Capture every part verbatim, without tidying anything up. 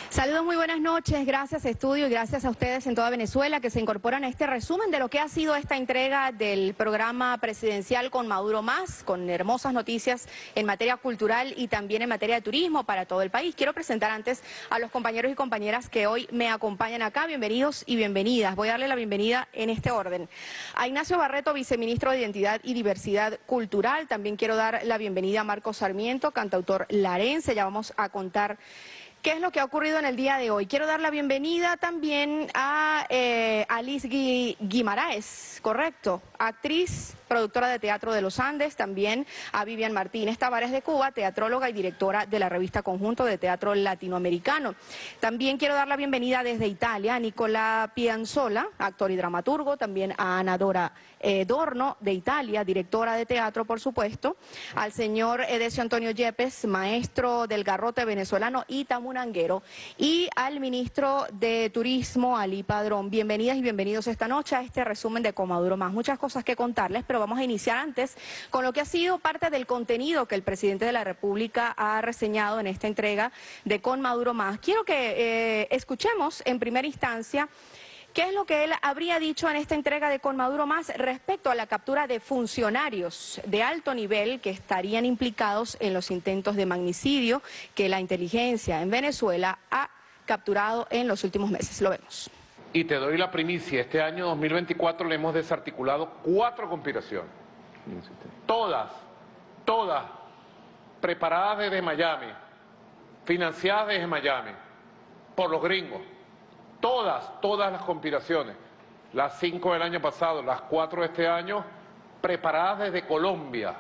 Saludos, muy buenas noches, gracias Estudio y gracias a ustedes en toda Venezuela que se incorporan a este resumen de lo que ha sido esta entrega del programa presidencial Con Maduro Más, con hermosas noticias en materia cultural y también en materia de turismo para todo el país. Quiero presentar antes a los compañeros y compañeras que hoy me acompañan acá. Bienvenidos y bienvenidas. Voy a darle la bienvenida en este orden. A Ignacio Barreto, viceministro de Identidad y Diversidad Cultural. También quiero dar la bienvenida a Marcos Sarmiento, cantautor larense. Ya vamos a contar ¿qué es lo que ha ocurrido en el día de hoy? Quiero dar la bienvenida también a eh, Alice Gui Guimaraes, correcto, actriz, productora de teatro de los Andes, también a Vivian Martínez Tavares de Cuba, teatróloga y directora de la revista Conjunto de Teatro Latinoamericano. También quiero dar la bienvenida desde Italia a Nicola Pianzola, actor y dramaturgo, también a Ana Dora eh, Dorno de Italia, directora de teatro, por supuesto, al señor Edesio Antonio Yepes, maestro del garrote venezolano y tamunanguero, y al ministro de Turismo, Ali Padrón. Bienvenidas y bienvenidos esta noche a este resumen de Con Maduro Más. Muchas cosas que contarles, pero vamos a iniciar antes con lo que ha sido parte del contenido que el presidente de la República ha reseñado en esta entrega de Con Maduro Más. Quiero que eh, escuchemos en primera instancia ¿qué es lo que él habría dicho en esta entrega de Con Maduro Más respecto a la captura de funcionarios de alto nivel que estarían implicados en los intentos de magnicidio que la inteligencia en Venezuela ha capturado en los últimos meses? Lo vemos. Y te doy la primicia, este año dos mil veinticuatro le hemos desarticulado cuatro conspiraciones. Todas, todas, preparadas desde Miami, financiadas desde Miami, por los gringos. Todas, todas las conspiraciones, las cinco del año pasado, las cuatro de este año, preparadas desde Colombia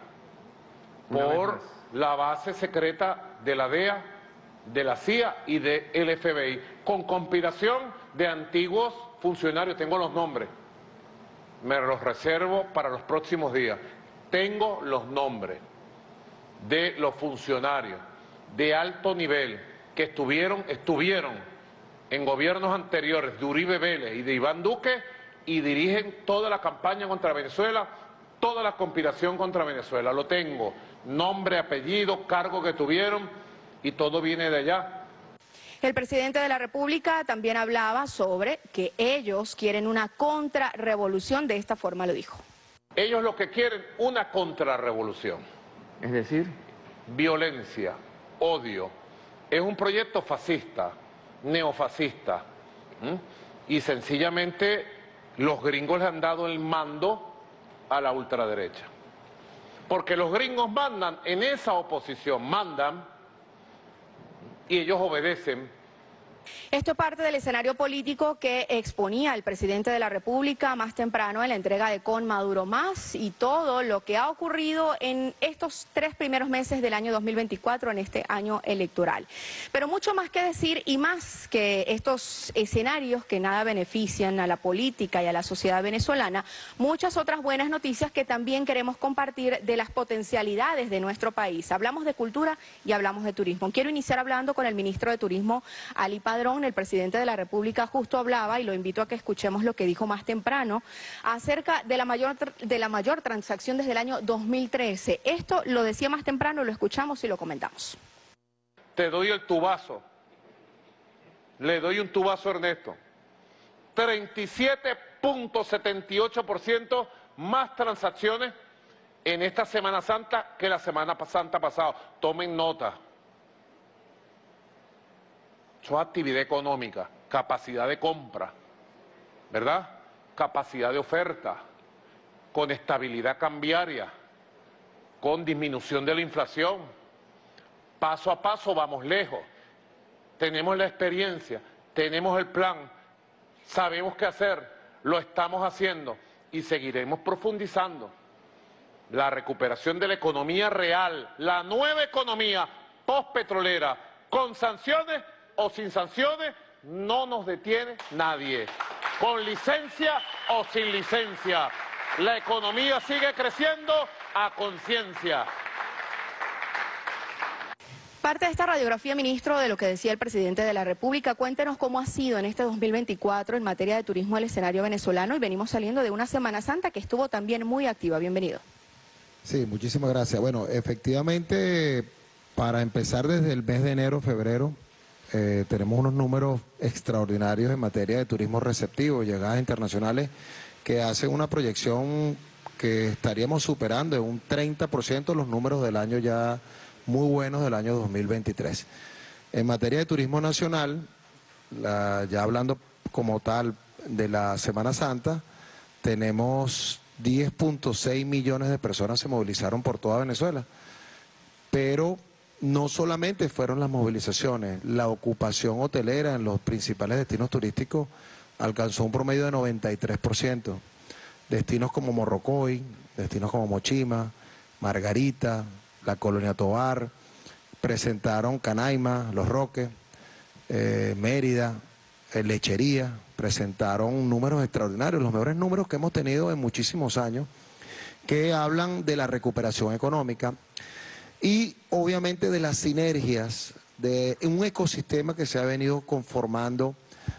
por la base secreta de la D E A, de la C I A y del F B I, con conspiración de antiguos funcionarios. Tengo los nombres, me los reservo para los próximos días. Tengo los nombres de los funcionarios de alto nivel que estuvieron, estuvieron en gobiernos anteriores de Uribe Vélez y de Iván Duque y dirigen toda la campaña contra Venezuela, toda la conspiración contra Venezuela. Lo tengo, nombre, apellido, cargo que tuvieron y todo viene de allá. El presidente de la República también hablaba sobre que ellos quieren una contrarrevolución, de esta forma lo dijo. Ellos lo que quieren, una contrarrevolución. Es decir, violencia, odio. Es un proyecto fascista, neofascista. ¿Mm? Y sencillamente los gringos le han dado el mando a la ultraderecha. Porque los gringos mandan, en esa oposición mandan, y ellos obedecen. Esto es parte del escenario político que exponía el presidente de la República más temprano en la entrega de Con Maduro Más y todo lo que ha ocurrido en estos tres primeros meses del año dos mil veinticuatro, en este año electoral. Pero mucho más que decir y más que estos escenarios que nada benefician a la política y a la sociedad venezolana, muchas otras buenas noticias que también queremos compartir de las potencialidades de nuestro país. Hablamos de cultura y hablamos de turismo. Quiero iniciar hablando con el ministro de Turismo, Ali Padrón. El presidente de la República justo hablaba, y lo invito a que escuchemos lo que dijo más temprano, acerca de la mayor, de la mayor transacción desde el año dos mil trece. Esto lo decía más temprano, lo escuchamos y lo comentamos. Te doy el tubazo, le doy un tubazo a Ernesto. treinta y siete punto setenta y ocho por ciento más transacciones en esta Semana Santa que la Semana Santa pasada. Tomen nota. Eso es actividad económica, capacidad de compra, ¿verdad? Capacidad de oferta, con estabilidad cambiaria, con disminución de la inflación. Paso a paso vamos lejos. Tenemos la experiencia, tenemos el plan, sabemos qué hacer, lo estamos haciendo y seguiremos profundizando. La recuperación de la economía real, la nueva economía postpetrolera, con sanciones o sin sanciones, no nos detiene nadie. Con licencia o sin licencia, la economía sigue creciendo a conciencia. Parte de esta radiografía, ministro, de lo que decía el presidente de la República. Cuéntenos cómo ha sido en este dos mil veinticuatro en materia de turismo el escenario venezolano, y venimos saliendo de una Semana Santa que estuvo también muy activa. Bienvenido. Sí, muchísimas gracias. Bueno, efectivamente, para empezar desde el mes de enero, febrero, eh, tenemos unos números extraordinarios en materia de turismo receptivo, llegadas internacionales, que hacen una proyección que estaríamos superando en un treinta por ciento los números del año ya muy buenos del año dos mil veintitrés. En materia de turismo nacional, la, ya hablando como tal de la Semana Santa, tenemos diez punto seis millones de personas se movilizaron por toda Venezuela, pero no solamente fueron las movilizaciones, la ocupación hotelera en los principales destinos turísticos alcanzó un promedio de noventa y tres por ciento. Destinos como Morrocoy, destinos como Mochima, Margarita, la Colonia Tovar, presentaron Canaima, Los Roques, eh, Mérida, eh, Lechería, presentaron números extraordinarios, los mejores números que hemos tenido en muchísimos años, que hablan de la recuperación económica y obviamente de las sinergias de un ecosistema que se ha venido conformando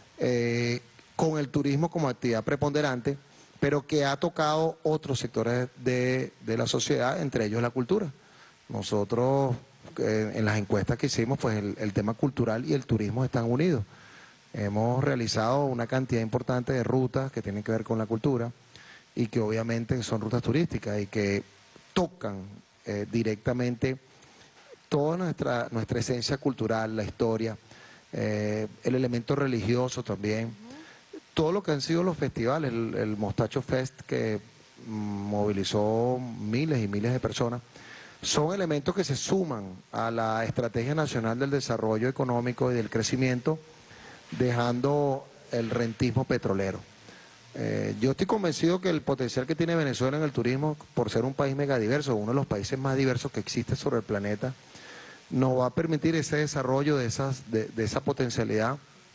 eh, con el turismo como actividad preponderante, pero que ha tocado otros sectores de, de la sociedad, entre ellos la cultura. Nosotros, eh, en las encuestas que hicimos, pues el, el tema cultural y el turismo están unidos. Hemos realizado una cantidad importante de rutas que tienen que ver con la cultura y que obviamente son rutas turísticas y que tocan eh, directamente toda nuestra, nuestra esencia cultural, la historia, eh, el elemento religioso también. Todo lo que han sido los festivales, el, el Mostacho Fest que mm, movilizó miles y miles de personas, son elementos que se suman a la Estrategia Nacional del Desarrollo Económico y del Crecimiento, dejando el rentismo petrolero. Eh, yo estoy convencido que el potencial que tiene Venezuela en el turismo, por ser un país megadiverso, uno de los países más diversos que existe sobre el planeta, nos va a permitir ese desarrollo de, esas, de, de esa potencialidad,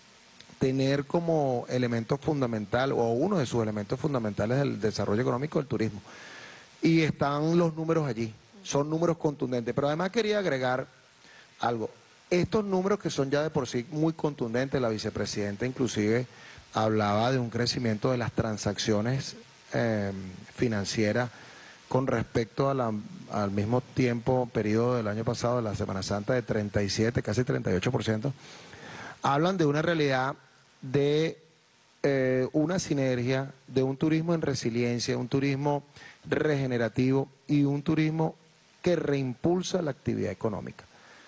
tener como elemento fundamental o uno de sus elementos fundamentales del desarrollo económico el turismo. Y están los números allí, son números contundentes. Pero además quería agregar algo. Estos números que son ya de por sí muy contundentes, la vicepresidenta inclusive hablaba de un crecimiento de las transacciones eh, financieras con respecto a la, al mismo tiempo, periodo del año pasado, de la Semana Santa, de treinta y siete, casi treinta y ocho por ciento. Hablan de una realidad de eh, una sinergia, de un turismo en resiliencia, un turismo regenerativo y un turismo que reimpulsa la actividad económica.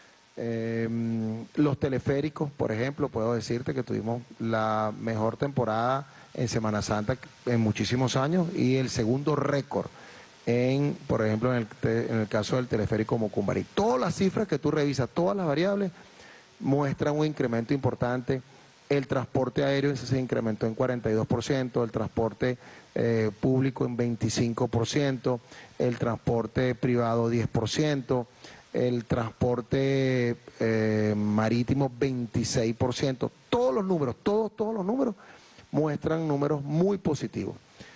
Eh, los teleféricos, por ejemplo, puedo decirte que tuvimos la mejor temporada en Semana Santa en muchísimos años y el segundo récord, en, por ejemplo, en el, en el caso del teleférico Mocumbarí. Todas las cifras que tú revisas, todas las variables, muestran un incremento importante. El transporte aéreo se incrementó en cuarenta y dos por ciento, el transporte eh, público en veinticinco por ciento, el transporte privado diez por ciento, el transporte eh, marítimo veintiséis por ciento. Todos los números, todos, todos los números muestran números muy positivos.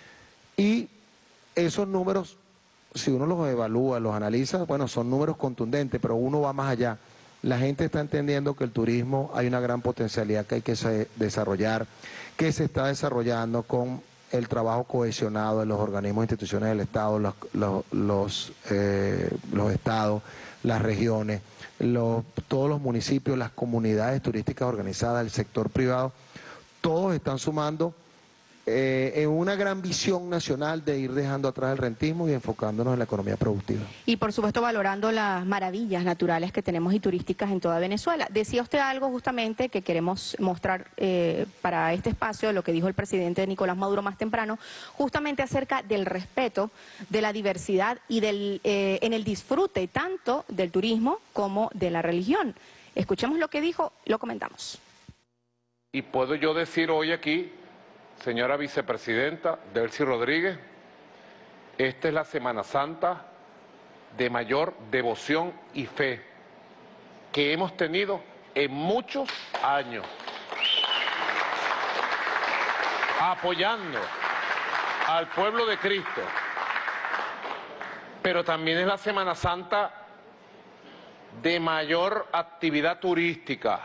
Y esos números, si uno los evalúa, los analiza, bueno, son números contundentes, pero uno va más allá. La gente está entendiendo que el turismo hay una gran potencialidad que hay que desarrollar, que se está desarrollando con el trabajo cohesionado de los organismos e instituciones del Estado, los, los, los, eh, los estados, las regiones, los, todos los municipios, las comunidades turísticas organizadas, el sector privado, todos están sumando eh, en una gran visión nacional de ir dejando atrás el rentismo y enfocándonos en la economía productiva. Y por supuesto valorando las maravillas naturales que tenemos y turísticas en toda Venezuela. Decía usted algo justamente que queremos mostrar eh, para este espacio, lo que dijo el presidente Nicolás Maduro más temprano, justamente acerca del respeto de la diversidad y del eh, en el disfrute tanto del turismo como de la religión. Escuchemos lo que dijo, lo comentamos. Y puedo yo decir hoy aquí, señora vicepresidenta Delcy Rodríguez, esta es la Semana Santa de mayor devoción y fe que hemos tenido en muchos años, apoyando al pueblo de Cristo, pero también es la Semana Santa de mayor actividad turística,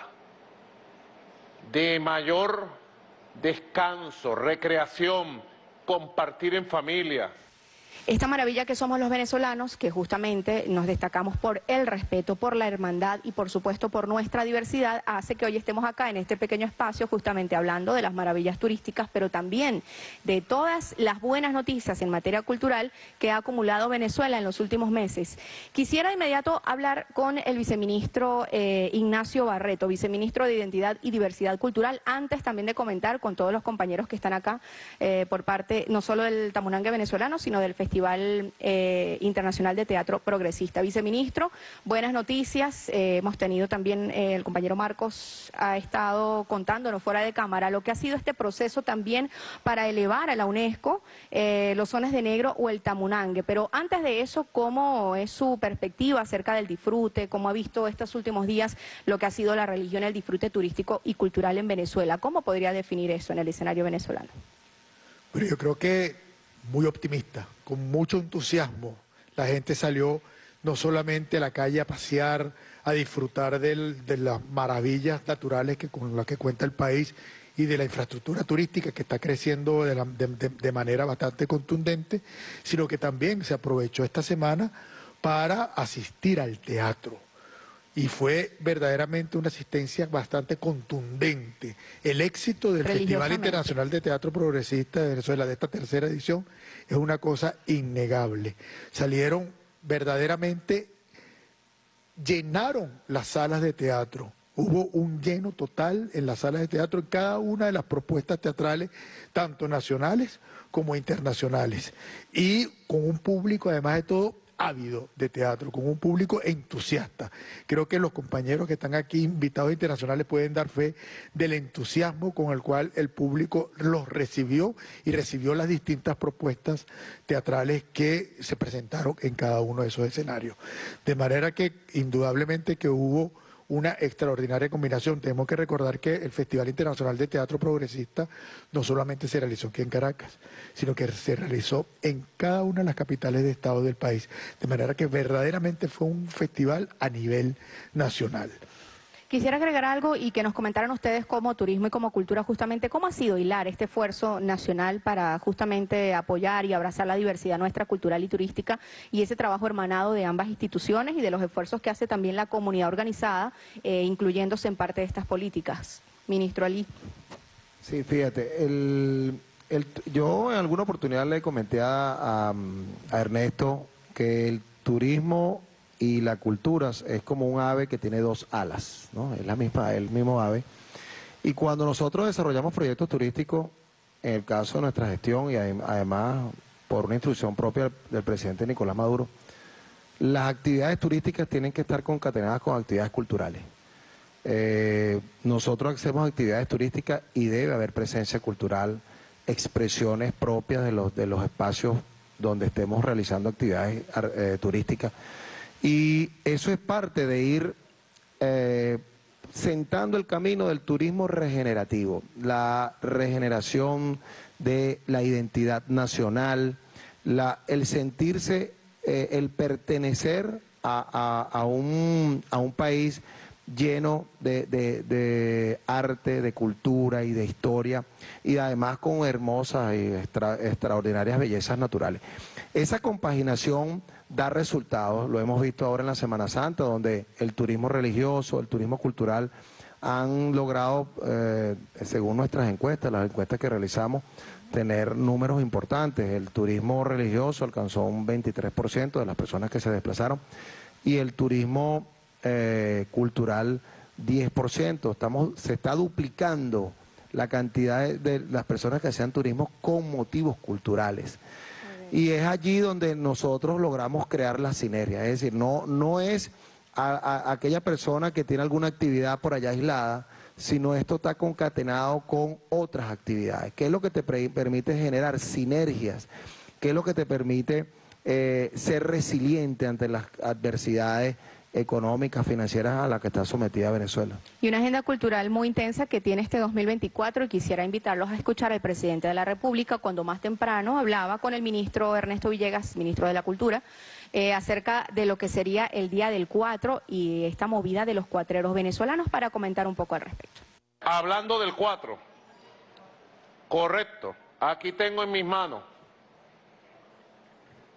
de mayor descanso, recreación, compartir en familia. Esta maravilla que somos los venezolanos, que justamente nos destacamos por el respeto, por la hermandad y por supuesto por nuestra diversidad, hace que hoy estemos acá en este pequeño espacio justamente hablando de las maravillas turísticas, pero también de todas las buenas noticias en materia cultural que ha acumulado Venezuela en los últimos meses. Quisiera de inmediato hablar con el viceministro eh, Ignacio Barreto, viceministro de Identidad y Diversidad Cultural, antes también de comentar con todos los compañeros que están acá eh, por parte no solo del Tamunangue venezolano, sino del Festival Festival eh, Internacional de Teatro Progresista. Viceministro, buenas noticias. Eh, hemos tenido también, eh, el compañero Marcos ha estado contándonos fuera de cámara lo que ha sido este proceso también para elevar a la UNESCO eh, los Sones de Negro o el Tamunangue. Pero antes de eso, ¿cómo es su perspectiva acerca del disfrute? ¿Cómo ha visto estos últimos días lo que ha sido la religión, el disfrute turístico y cultural en Venezuela? ¿Cómo podría definir eso en el escenario venezolano? Bueno, yo creo que muy optimista, con mucho entusiasmo. La gente salió no solamente a la calle a pasear, a disfrutar del, de las maravillas naturales que, con las que cuenta el país y de la infraestructura turística que está creciendo de, la, de, de, de manera bastante contundente, sino que también se aprovechó esta semana para asistir al teatro. Y fue verdaderamente una asistencia bastante contundente. El éxito del Festival Internacional de Teatro Progresista de Venezuela, de esta tercera edición, es una cosa innegable. Salieron verdaderamente, llenaron las salas de teatro. Hubo un lleno total en las salas de teatro en cada una de las propuestas teatrales, tanto nacionales como internacionales. Y con un público, además de todo, ávido de teatro, con un público entusiasta. Creo que los compañeros que están aquí, invitados internacionales, pueden dar fe del entusiasmo con el cual el público los recibió y recibió las distintas propuestas teatrales que se presentaron en cada uno de esos escenarios. De manera que indudablemente que hubo una extraordinaria combinación. Tenemos que recordar que el Festival Internacional de Teatro Progresista no solamente se realizó aquí en Caracas, sino que se realizó en cada una de las capitales de estado del país. De manera que verdaderamente fue un festival a nivel nacional. Quisiera agregar algo y que nos comentaran ustedes como turismo y como cultura justamente cómo ha sido hilar este esfuerzo nacional para justamente apoyar y abrazar la diversidad nuestra cultural y turística y ese trabajo hermanado de ambas instituciones y de los esfuerzos que hace también la comunidad organizada, eh, incluyéndose en parte de estas políticas. Ministro Ali. Sí, fíjate, el, el, yo en alguna oportunidad le comenté a, a, a Ernesto que el turismo y la cultura es como un ave que tiene dos alas, ¿no? Es la misma, el mismo ave. Y cuando nosotros desarrollamos proyectos turísticos, en el caso de nuestra gestión y además por una instrucción propia del presidente Nicolás Maduro, las actividades turísticas tienen que estar concatenadas con actividades culturales. Eh, nosotros hacemos actividades turísticas y debe haber presencia cultural, expresiones propias de los, de los espacios donde estemos realizando actividades eh, turísticas. Y eso es parte de ir eh, sentando el camino del turismo regenerativo, la regeneración de la identidad nacional, la, el sentirse, eh, el pertenecer a, a, a, un, a un país lleno de, de, de arte, de cultura y de historia, y además con hermosas y extra, extraordinarias bellezas naturales. Esa compaginación da resultados, lo hemos visto ahora en la Semana Santa, donde el turismo religioso, el turismo cultural han logrado, eh, según nuestras encuestas, las encuestas que realizamos, tener números importantes. El turismo religioso alcanzó un veintitrés por ciento de las personas que se desplazaron y el turismo eh, cultural diez por ciento. Estamos, se está duplicando la cantidad de, de las personas que hacían turismo con motivos culturales. Y es allí donde nosotros logramos crear la sinergia, es decir, no, no es a, a, aquella persona que tiene alguna actividad por allá aislada, sino esto está concatenado con otras actividades, que es lo que te permite generar sinergias, que es lo que te permite eh, ser resiliente ante las adversidades económicas, financieras a las que está sometida Venezuela. Y una agenda cultural muy intensa que tiene este dos mil veinticuatro y quisiera invitarlos a escuchar al presidente de la República cuando más temprano hablaba con el ministro Ernesto Villegas, ministro de la Cultura, eh, acerca de lo que sería el Día del Cuatro y esta movida de los cuatreros venezolanos para comentar un poco al respecto. Hablando del cuatro, correcto, aquí tengo en mis manos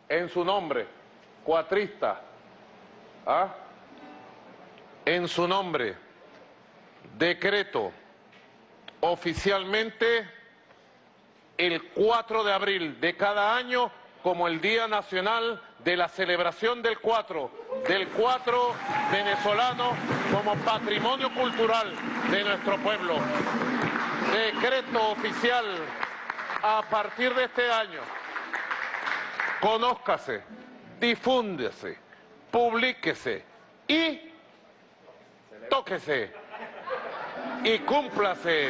en su nombre, cuatrista, ¿ah? en su nombre, decreto oficialmente el cuatro de abril de cada año como el Día Nacional de la celebración del cuatro, del cuatro venezolano como patrimonio cultural de nuestro pueblo. Decreto oficial a partir de este año. Conózcase, difúndese, publíquese y tóquese y cúmplase.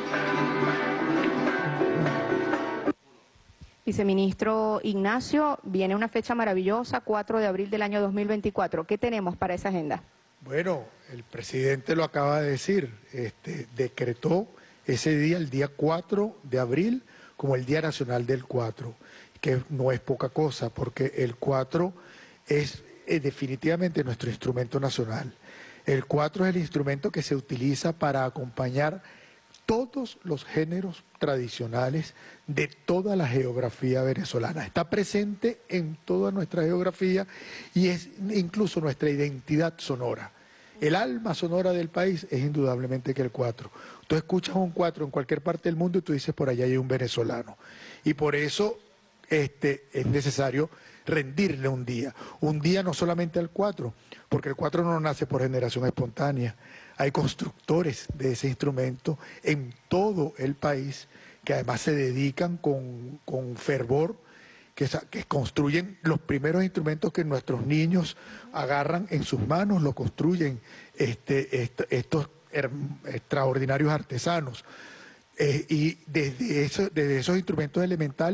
Viceministro Ignacio, viene una fecha maravillosa, cuatro de abril del año dos mil veinticuatro. ¿Qué tenemos para esa agenda? Bueno, el presidente lo acaba de decir, este, decretó ese día, el día cuatro de abril, como el Día Nacional del cuatro, que no es poca cosa, porque el cuatro es, es definitivamente nuestro instrumento nacional. El cuatro es el instrumento que se utiliza para acompañar todos los géneros tradicionales de toda la geografía venezolana. Está presente en toda nuestra geografía y es incluso nuestra identidad sonora. El alma sonora del país es indudablemente que el cuatro. Tú escuchas un cuatro en cualquier parte del mundo y tú dices por allá hay un venezolano. Y por eso este, es necesario rendirle un día. Un día no solamente al cuatro, porque el cuatro no nace por generación espontánea. Hay constructores de ese instrumento en todo el país que además se dedican con, con fervor, que, que construyen los primeros instrumentos que nuestros niños agarran en sus manos, lo construyen este, este, estos her, extraordinarios artesanos. Eh, y desde, eso, desde esos instrumentos elementales...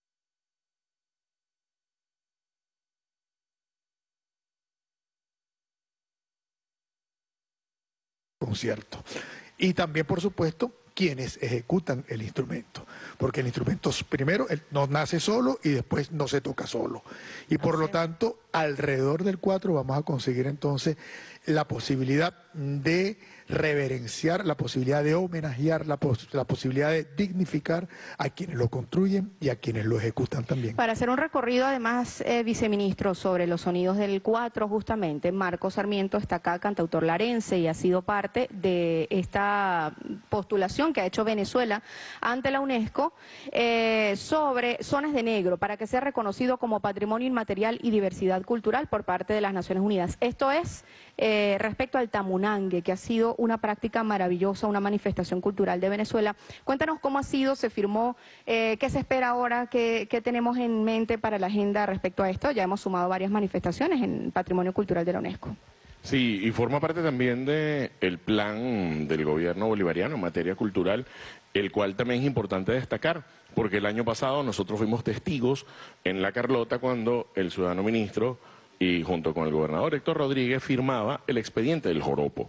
concierto. Y también, por supuesto, quienes ejecutan el instrumento, porque el instrumento primero no nace solo y después no se toca solo. Y por lo tanto, alrededor del cuatro vamos a conseguir entonces la posibilidad de reverenciar, la posibilidad de homenajear, la, pos la posibilidad de dignificar a quienes lo construyen y a quienes lo ejecutan también. Para hacer un recorrido, además, eh, viceministro, sobre los sonidos del cuatro, justamente, Marcos Sarmiento está acá, cantautor larense, y ha sido parte de esta postulación que ha hecho Venezuela ante la UNESCO eh, sobre Zonas de Negro, para que sea reconocido como Patrimonio Inmaterial y Diversidad Cultural por parte de las Naciones Unidas. Esto es eh, respecto al tamunangue, que ha sido una práctica maravillosa, una manifestación cultural de Venezuela. Cuéntanos cómo ha sido, se firmó, eh, qué se espera ahora, qué, qué tenemos en mente para la agenda respecto a esto. Ya hemos sumado varias manifestaciones en Patrimonio Cultural de la UNESCO. Sí, y forma parte también del plan del gobierno bolivariano en materia cultural, el cual también es importante destacar, porque el año pasado nosotros fuimos testigos en La Carlota cuando el ciudadano ministro y junto con el gobernador Héctor Rodríguez firmaba el expediente del joropo.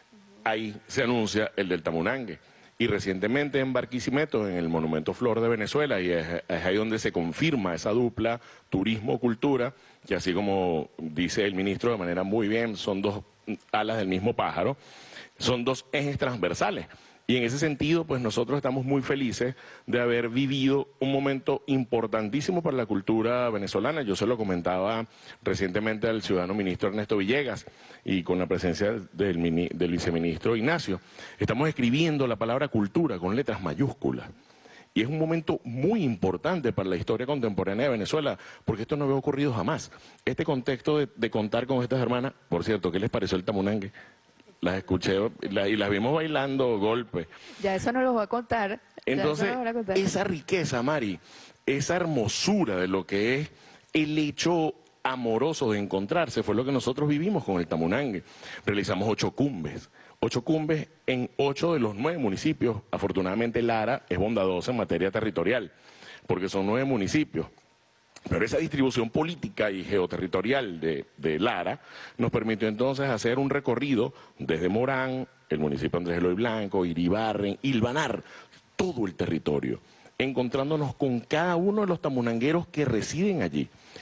Ahí se anuncia el del tamunangue. Y recientemente en Barquisimeto, en el Monumento Flor de Venezuela, y es, es ahí donde se confirma esa dupla turismo-cultura, que así como dice el ministro de manera muy bien, son dos alas del mismo pájaro, son dos ejes transversales. Y en ese sentido, pues nosotros estamos muy felices de haber vivido un momento importantísimo para la cultura venezolana. Yo se lo comentaba recientemente al ciudadano ministro Ernesto Villegas y con la presencia del, del viceministro Ignacio. Estamos escribiendo la palabra cultura con letras mayúsculas. Y es un momento muy importante para la historia contemporánea de Venezuela, porque esto no había ocurrido jamás. Este contexto de, de contar con estas hermanas, por cierto, ¿qué les pareció el tamunangue? Las escuché y las vimos bailando golpe. Ya eso no lo voy a contar. Entonces, no a contar. Esa riqueza, Mari, esa hermosura de lo que es el hecho amoroso de encontrarse, fue lo que nosotros vivimos con el tamunangue. Realizamos ocho cumbes. Ocho cumbes en ocho de los nueve municipios. Afortunadamente Lara es bondadosa en materia territorial, porque son nueve municipios. Pero esa distribución política y geoterritorial de, de Lara nos permitió entonces hacer un recorrido desde Morán, el municipio Andrés Eloy Blanco, Iribarren, Ilvanar, todo el territorio, encontrándonos con cada uno de los tamunangueros que residen allí,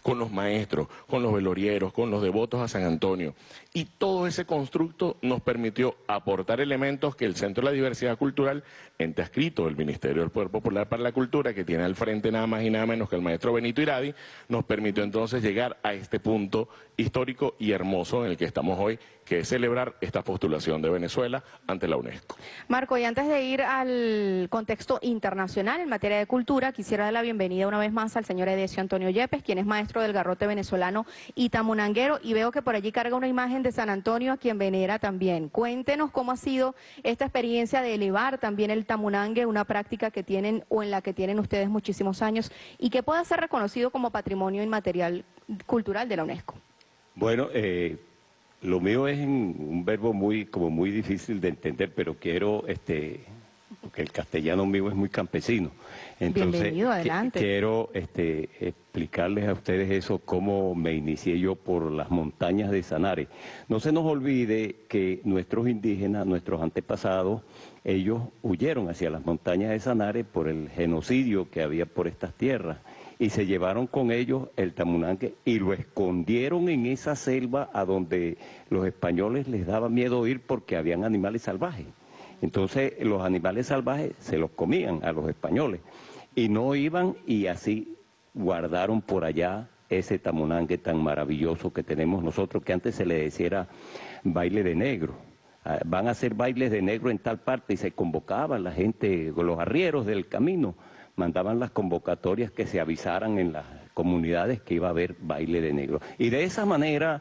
con los maestros, con los velorieros, con los devotos a San Antonio. Y todo ese constructo nos permitió aportar elementos que el Centro de la Diversidad Cultural, ente adscrito del Ministerio del Poder Popular para la Cultura, que tiene al frente nada más y nada menos que el maestro Benito Iradi, nos permitió entonces llegar a este punto histórico y hermoso en el que estamos hoy, que es celebrar esta postulación de Venezuela ante la UNESCO. Marco, y antes de ir al contexto internacional en materia de cultura, quisiera dar la bienvenida una vez más al señor Edesio Antonio Yepes, quien es maestro del garrote venezolano y tamunanguero, y veo que por allí carga una imagen de San Antonio, a quien venera también. Cuéntenos cómo ha sido esta experiencia de elevar también el tamunangue, una práctica que tienen o en la que tienen ustedes muchísimos años y que pueda ser reconocido como patrimonio inmaterial cultural de la UNESCO. Bueno, eh, lo mío es un verbo muy, como muy difícil de entender, pero quiero, este, porque el castellano mío es muy campesino. Entonces, Bienvenido, adelante. Quiero este, explicarles a ustedes eso, cómo me inicié yo por las montañas de Sanare. No se nos olvide que nuestros indígenas, nuestros antepasados, ellos huyeron hacia las montañas de Sanare por el genocidio que había por estas tierras. Y se llevaron con ellos el tamunangue y lo escondieron en esa selva a donde los españoles les daba miedo ir porque habían animales salvajes. Entonces los animales salvajes se los comían a los españoles y no iban, y así guardaron por allá ese tamunangue tan maravilloso que tenemos nosotros, que antes se le decía baile de negro. Van a hacer bailes de negro en tal parte, y se convocaban la gente, los arrieros del camino, mandaban las convocatorias que se avisaran en las comunidades que iba a haber baile de negro. Y de esa manera,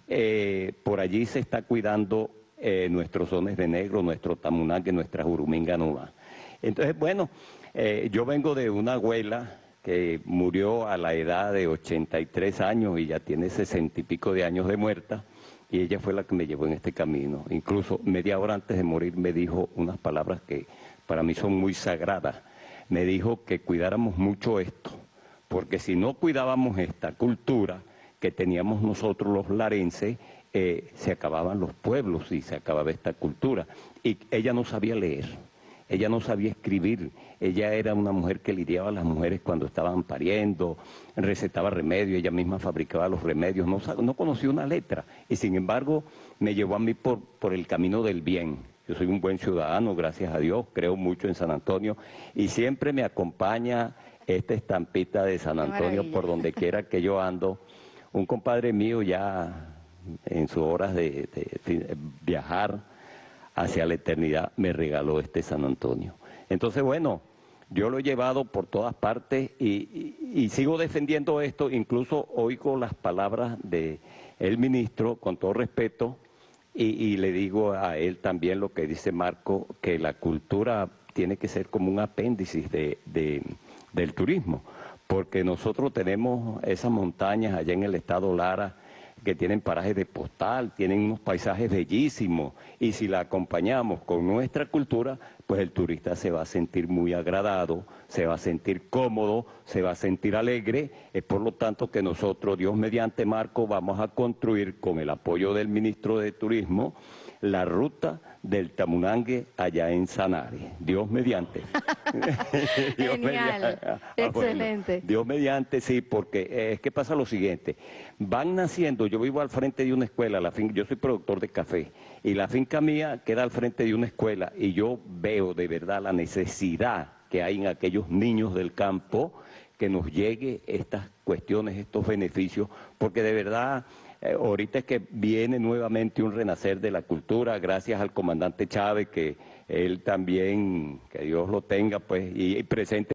eh, por allí se está cuidando eh, nuestros sones de negro, nuestro tamunangue, nuestra juruminga nova. Entonces, bueno, eh, yo vengo de una abuela que murió a la edad de ochenta y tres años y ya tiene sesenta y pico de años de muerta, y ella fue la que me llevó en este camino. Incluso media hora antes de morir me dijo unas palabras que para mí son muy sagradas. Me dijo que cuidáramos mucho esto, porque si no cuidábamos esta cultura que teníamos nosotros los larenses, eh, se acababan los pueblos y se acababa esta cultura. Y ella no sabía leer, ella no sabía escribir, ella era una mujer que lidiaba a las mujeres cuando estaban pariendo, recetaba remedios, ella misma fabricaba los remedios, no, no conocía una letra, y sin embargo me llevó a mí por, por el camino del bien. Yo soy un buen ciudadano, gracias a Dios, creo mucho en San Antonio, y siempre me acompaña esta estampita de San Antonio por donde quiera que yo ando. Un compadre mío ya en sus horas de, de, de viajar hacia la eternidad me regaló este San Antonio. Entonces, bueno, yo lo he llevado por todas partes y, y, y sigo defendiendo esto, incluso oigo las palabras del ministro, con todo respeto, Y, y le digo a él también lo que dice Marco, que la cultura tiene que ser como un apéndice de, de, del turismo, porque nosotros tenemos esas montañas allá en el estado Lara que tienen parajes de postal, tienen unos paisajes bellísimos, y si la acompañamos con nuestra cultura, pues el turista se va a sentir muy agradado, se va a sentir cómodo, se va a sentir alegre. Es por lo tanto que nosotros, Dios mediante, Marco, vamos a construir con el apoyo del ministro de Turismo la ruta del tamunangue allá en Sanare. Dios mediante. Dios Genial, mediante. Ah, excelente. Bueno, Dios mediante, sí, porque eh, es que pasa lo siguiente, van naciendo, yo vivo al frente de una escuela, la fin, yo soy productor de café, y la finca mía queda al frente de una escuela, y yo veo de verdad la necesidad que hay en aquellos niños del campo que nos llegue estas cuestiones, estos beneficios, porque de verdad eh, ahorita es que viene nuevamente un renacer de la cultura, gracias al comandante Chávez, que él también, que Dios lo tenga, pues, y, y presente.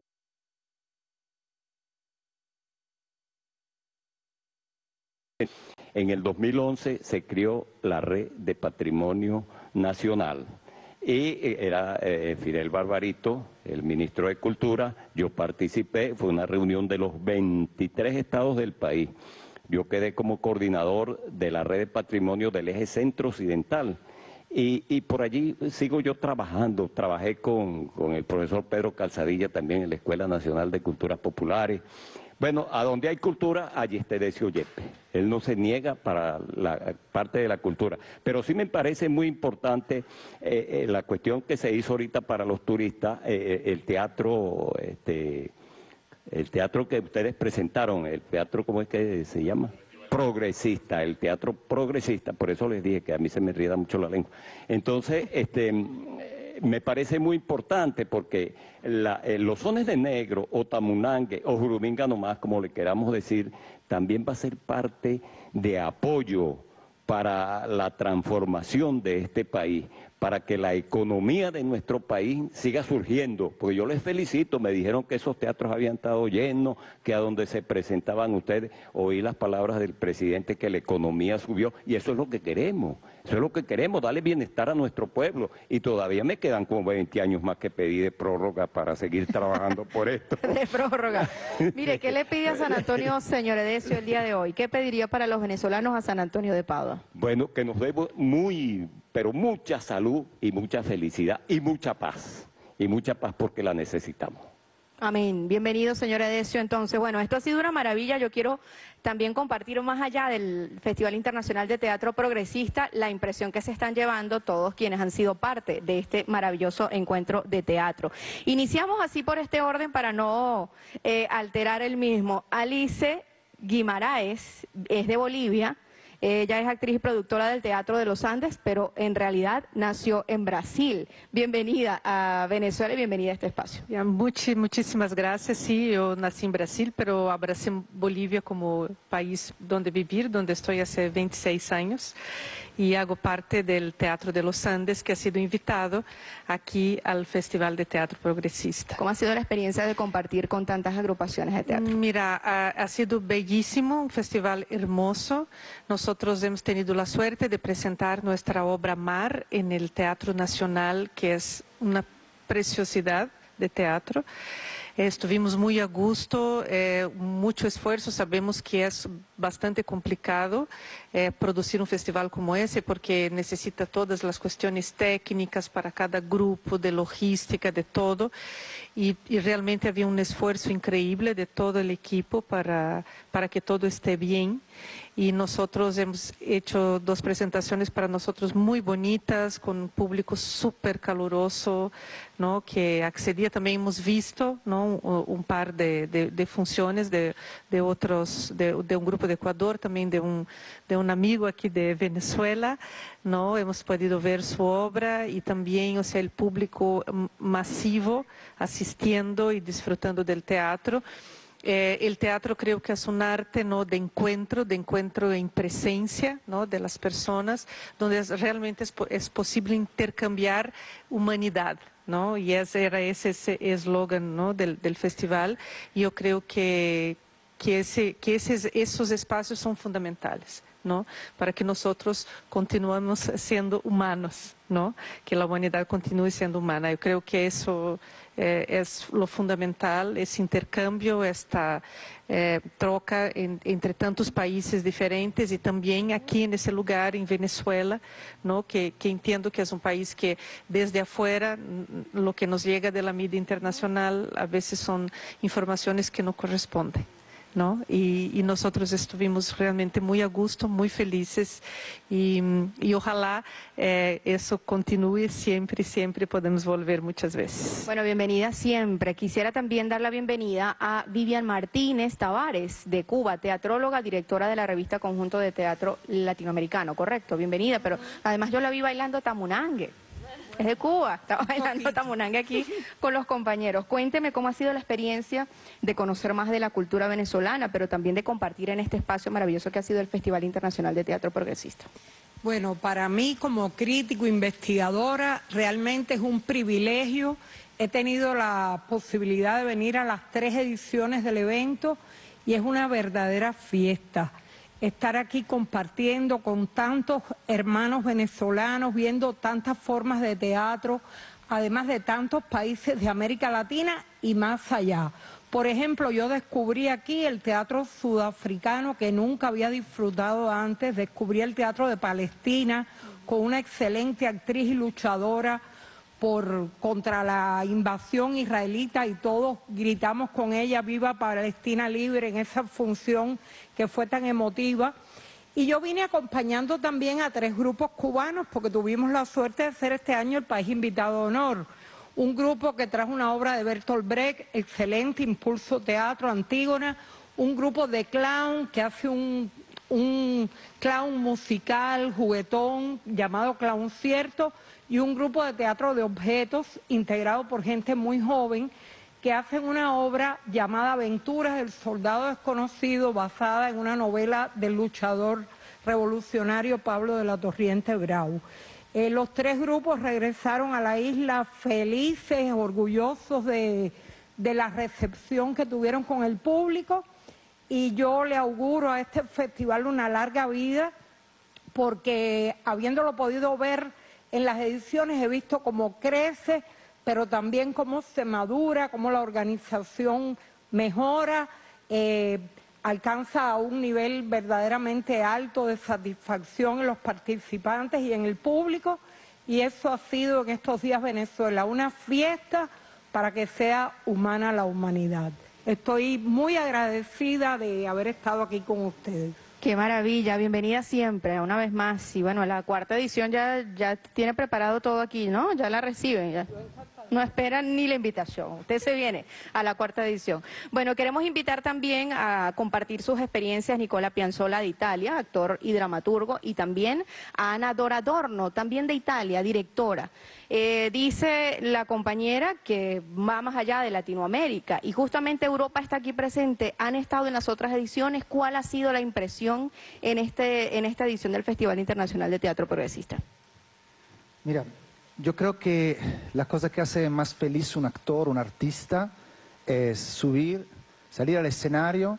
En el dos mil once se creó la Red de Patrimonio Nacional y era eh, Fidel Barbarito, el ministro de Cultura, yo participé, fue una reunión de los veintitrés estados del país. Yo quedé como coordinador de la Red de Patrimonio del Eje Centro Occidental. Y, y por allí sigo yo trabajando, trabajé con, con el profesor Pedro Calzadilla también en la Escuela Nacional de Culturas Populares. Bueno, a donde hay cultura, allí está Edesio Yepes. Él no se niega para la parte de la cultura. Pero sí me parece muy importante eh, eh, la cuestión que se hizo ahorita para los turistas, eh, el teatro, este, el teatro que ustedes presentaron, el teatro, ¿cómo es que se llama? Progresista, el teatro progresista, por eso les dije que a mí se me rieda mucho la lengua. Entonces, este, me parece muy importante porque la, eh, los sones de negro, o tamunangue, o juruminga nomás, como le queramos decir, también va a ser parte de apoyo para la transformación de este país, para que la economía de nuestro país siga surgiendo, porque yo les felicito, me dijeron que esos teatros habían estado llenos, que a donde se presentaban ustedes, oí las palabras del presidente que la economía subió, y eso es lo que queremos, eso es lo que queremos, darle bienestar a nuestro pueblo, y todavía me quedan como veinte años más que pedí de prórroga para seguir trabajando por esto. De prórroga. Mire, ¿qué le pide a San Antonio, señor Edesio, el día de hoy? ¿Qué pediría para los venezolanos a San Antonio de Padua? Bueno, que nos dé muy, pero mucha salud y mucha felicidad y mucha paz, y mucha paz porque la necesitamos. Amén. Bienvenido, señor Edesio. Entonces, bueno, esto ha sido una maravilla. Yo quiero también compartir más allá del Festival Internacional de Teatro Progresista la impresión que se están llevando todos quienes han sido parte de este maravilloso encuentro de teatro. Iniciamos así por este orden para no eh, alterar el mismo. Alice Guimaraes es de Bolivia. Ella es actriz y productora del Teatro de los Andes, pero en realidad nació en Brasil. Bienvenida a Venezuela y bienvenida a este espacio. Yeah, much, muchísimas gracias. Sí, yo nací en Brasil, pero abracé Bolivia como país donde vivir, donde estoy hace veintiséis años. Y hago parte del Teatro de los Andes, que ha sido invitado aquí al Festival de Teatro Progresista. ¿Cómo ha sido la experiencia de compartir con tantas agrupaciones de teatro? Mira, ha, ha sido bellísimo, un festival hermoso. Nosotros hemos tenido la suerte de presentar nuestra obra Mar en el Teatro Nacional, que es una preciosidad de teatro. Eh, estuvimos muy a gusto, eh, mucho esfuerzo, sabemos que es bastante complicado eh, producir un festival como ese porque necesita todas las cuestiones técnicas para cada grupo, de logística, de todo, y, y realmente había un esfuerzo increíble de todo el equipo para, para que todo esté bien. Y nosotros hemos hecho dos presentaciones para nosotros muy bonitas, con un público súper caluroso, ¿no? Que accedía, también hemos visto, ¿no? un, un par de, de, de funciones de, de otros, de, de un grupo de Ecuador, también de un, de un amigo aquí de Venezuela, ¿no? Hemos podido ver su obra y también, o sea, el público masivo asistiendo y disfrutando del teatro. Eh, el teatro creo que es un arte, ¿no? de encuentro, de encuentro en presencia, ¿no? de las personas, donde es, realmente es, es posible intercambiar humanidad, ¿no? Y ese era ese eslogan, ¿no? del, del festival. Y yo creo que, que, ese, que esos, esos espacios son fundamentales, ¿no? Para que nosotros continuemos siendo humanos, ¿no? Que la humanidad continúe siendo humana. Yo creo que eso eh, es lo fundamental, ese intercambio, esta eh, troca en, entre tantos países diferentes y también aquí en ese lugar, en Venezuela, ¿no? Que, que entiendo que es un país que desde afuera lo que nos llega de la media internacional a veces son informaciones que no corresponden, ¿no? Y, y nosotros estuvimos realmente muy a gusto, muy felices y, y ojalá eh, eso continúe siempre, siempre podemos volver muchas veces. Bueno, bienvenida siempre. Quisiera también dar la bienvenida a Vivian Martínez Tavares de Cuba, teatróloga, directora de la revista Conjunto de Teatro Latinoamericano, correcto, bienvenida, pero además yo la vi bailando tamunangue. Es de Cuba, estaba bailando tamunangue aquí con los compañeros. Cuénteme cómo ha sido la experiencia de conocer más de la cultura venezolana, pero también de compartir en este espacio maravilloso que ha sido el Festival Internacional de Teatro Progresista. Bueno, para mí como crítico, investigadora, realmente es un privilegio. He tenido la posibilidad de venir a las tres ediciones del evento y es una verdadera fiesta. Estar aquí compartiendo con tantos hermanos venezolanos, viendo tantas formas de teatro, además de tantos países de América Latina y más allá. Por ejemplo, yo descubrí aquí el teatro sudafricano que nunca había disfrutado antes, descubrí el teatro de Palestina con una excelente actriz y luchadora por, contra la invasión israelita y todos gritamos con ella "Viva Palestina Libre" en esa función que fue tan emotiva. Y yo vine acompañando también a tres grupos cubanos porque tuvimos la suerte de ser este año el país invitado de honor. un grupo que trajo una obra de Bertolt Brecht, excelente, Impulso Teatro, Antígona, un grupo de clown que hace un, un clown musical, juguetón, llamado Clown Cierto, y un grupo de teatro de objetos integrado por gente muy joven que hacen una obra llamada Aventuras del Soldado Desconocido, basada en una novela del luchador revolucionario Pablo de la Torriente Brau. Eh, los tres grupos regresaron a la isla felices, orgullosos de, de la recepción que tuvieron con el público, y yo le auguro a este festival una larga vida, porque habiéndolo podido ver en las ediciones he visto cómo crece, pero también cómo se madura, cómo la organización mejora, eh, alcanza a un nivel verdaderamente alto de satisfacción en los participantes y en el público, y eso ha sido en estos días Venezuela, una fiesta para que sea humana la humanidad. Estoy muy agradecida de haber estado aquí con ustedes. Qué maravilla, bienvenida siempre, una vez más. Y bueno, la cuarta edición ya, ya tiene preparado todo aquí, ¿no? Ya la reciben, ya. No esperan ni la invitación, usted se viene a la cuarta edición. Bueno, queremos invitar también a compartir sus experiencias Nicola Piazzolla de Italia, actor y dramaturgo, y también a Ana Dora Adorno, también de Italia, directora. Eh, dice la compañera que va más allá de Latinoamérica, y justamente Europa está aquí presente. Han estado en las otras ediciones. ¿Cuál ha sido la impresión en, este, en esta edición del Festival Internacional de Teatro Progresista? Mira, yo creo que la cosa que hace más feliz un actor, un artista, es subir, salir al escenario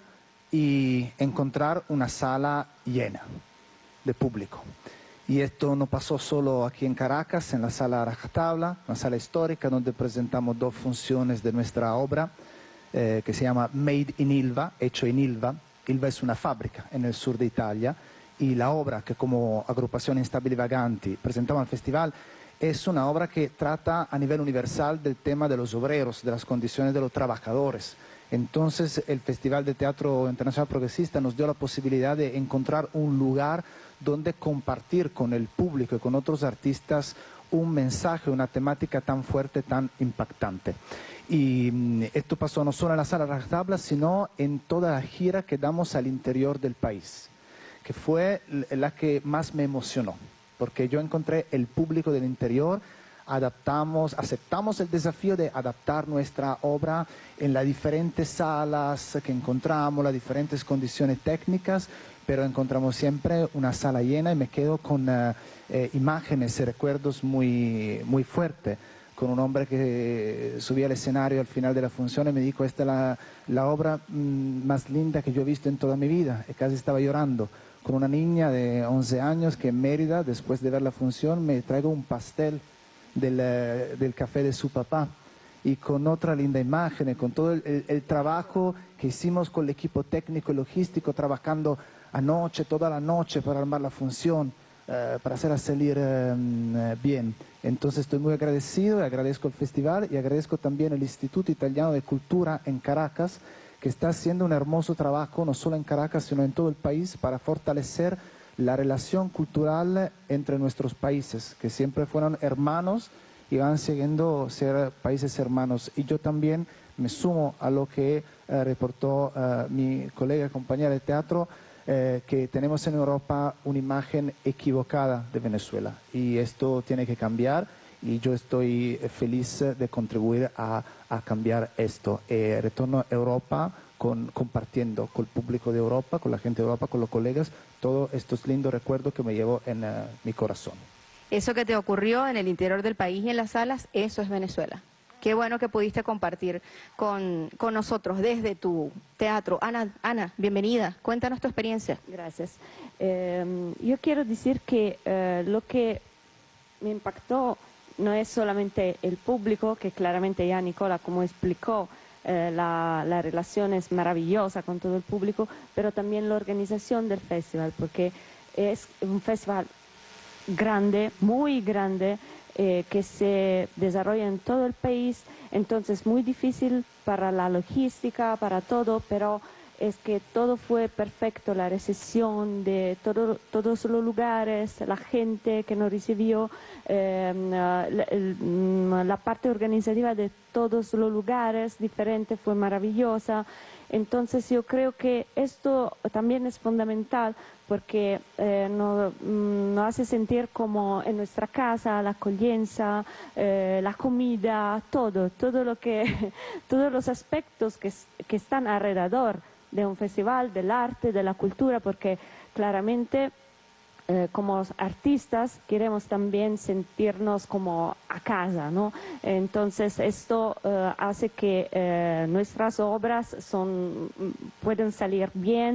y encontrar una sala llena de público. Y esto no pasó solo aquí en Caracas, en la sala Rajatabla, una sala histórica donde presentamos dos funciones de nuestra obra, eh, que se llama Made in Ilva, hecho en Ilva. Ilva es una fábrica en el sur de Italia, y la obra que como agrupación Instabili Vaganti presentamos al festival es una obra que trata a nivel universal del tema de los obreros, de las condiciones de los trabajadores. Entonces el Festival de Teatro Internacional Progresista nos dio la posibilidad de encontrar un lugar donde compartir con el público y con otros artistas un mensaje, una temática tan fuerte, tan impactante. Y esto pasó no solo en la sala Rajatabla, sino en toda la gira que damos al interior del país, que fue la que más me emocionó, porque yo encontré el público del interior, adaptamos, aceptamos el desafío de adaptar nuestra obra en las diferentes salas que encontramos, las diferentes condiciones técnicas, pero encontramos siempre una sala llena, y me quedo con uh, eh, imágenes y recuerdos muy, muy fuertes, con un hombre que subía al escenario al final de la función y me dijo: esta es la, la obra mmm, más linda que yo he visto en toda mi vida, y casi estaba llorando. Con una niña de once años que en Mérida, después de ver la función, me traigo un pastel del, del café de su papá, y con otra linda imagen, con todo el, el, el trabajo que hicimos con el equipo técnico y logístico, trabajando anoche, toda la noche para armar la función, eh, para hacerla salir eh, bien. Entonces estoy muy agradecido, y agradezco el festival, y agradezco también el Instituto Italiano de Cultura en Caracas, que está haciendo un hermoso trabajo, no solo en Caracas, sino en todo el país, para fortalecer la relación cultural entre nuestros países, que siempre fueron hermanos y van siguiendo ser países hermanos. Y yo también me sumo a lo que eh, reportó eh, mi colega y compañera de teatro, eh, que tenemos en Europa una imagen equivocada de Venezuela, y esto tiene que cambiar, y yo estoy feliz de contribuir a, a cambiar esto. Eh, retorno a Europa con, compartiendo con el público de Europa, con la gente de Europa, con los colegas, todos estos lindos recuerdos que me llevo en uh, mi corazón. Eso que te ocurrió en el interior del país y en las salas, eso es Venezuela. Qué bueno que pudiste compartir con, con nosotros desde tu teatro. Ana, Ana, bienvenida. Cuéntanos tu experiencia. Gracias. Eh, yo quiero decir que eh, lo que me impactó no es solamente el público, que claramente ya Nicola, como explicó, eh, la, la relación es maravillosa con todo el público, pero también la organización del festival, porque es un festival grande, muy grande, eh, que se desarrolla en todo el país, entonces muy difícil para la logística, para todo, pero es que todo fue perfecto, la recepción de todo, todos los lugares, la gente que nos recibió, eh, la, la parte organizativa de todos los lugares diferentes fue maravillosa. Entonces yo creo que esto también es fundamental porque eh, nos, nos hace sentir como en nuestra casa, la acogida, eh, la comida, todo, todo lo que, todos los aspectos que, que están alrededor de un festival, del arte, de la cultura, porque claramente eh, como artistas queremos también sentirnos como a casa, ¿no? Entonces esto eh, hace que eh, nuestras obras son, pueden salir bien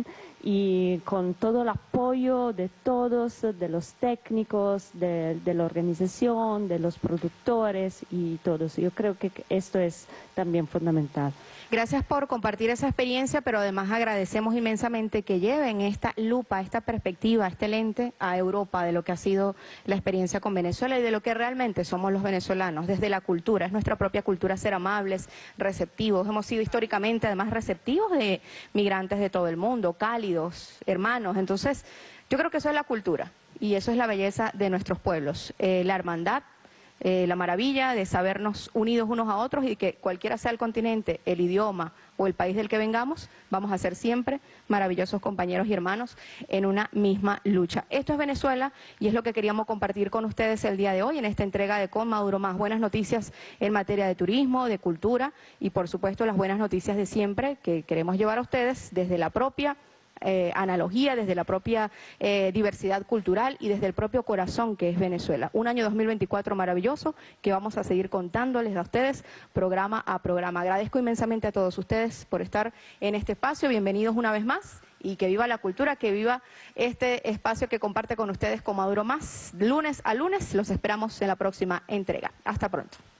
y con todo el apoyo de todos, de los técnicos, de, de la organización, de los productores y todos. Yo creo que esto es también fundamental. Gracias por compartir esa experiencia, pero además agradecemos inmensamente que lleven esta lupa, esta perspectiva, este lente a Europa de lo que ha sido la experiencia con Venezuela y de lo que realmente somos los venezolanos, desde la cultura. Es nuestra propia cultura ser amables, receptivos. Hemos sido históricamente además receptivos de migrantes de todo el mundo, cálidos, hermanos. Entonces, yo creo que eso es la cultura y eso es la belleza de nuestros pueblos, eh, la hermandad. Eh, la maravilla de sabernos unidos unos a otros y que cualquiera sea el continente, el idioma o el país del que vengamos, vamos a ser siempre maravillosos compañeros y hermanos en una misma lucha. Esto es Venezuela y es lo que queríamos compartir con ustedes el día de hoy en esta entrega de Con Maduro Más. Buenas noticias en materia de turismo, de cultura y por supuesto las buenas noticias de siempre que queremos llevar a ustedes desde la propia Eh, analogía, desde la propia eh, diversidad cultural y desde el propio corazón que es Venezuela. Un año dos mil veinticuatro maravilloso que vamos a seguir contándoles a ustedes programa a programa. Agradezco inmensamente a todos ustedes por estar en este espacio. Bienvenidos una vez más y que viva la cultura, que viva este espacio que comparte con ustedes Con Maduro Más. Lunes a lunes los esperamos en la próxima entrega. Hasta pronto.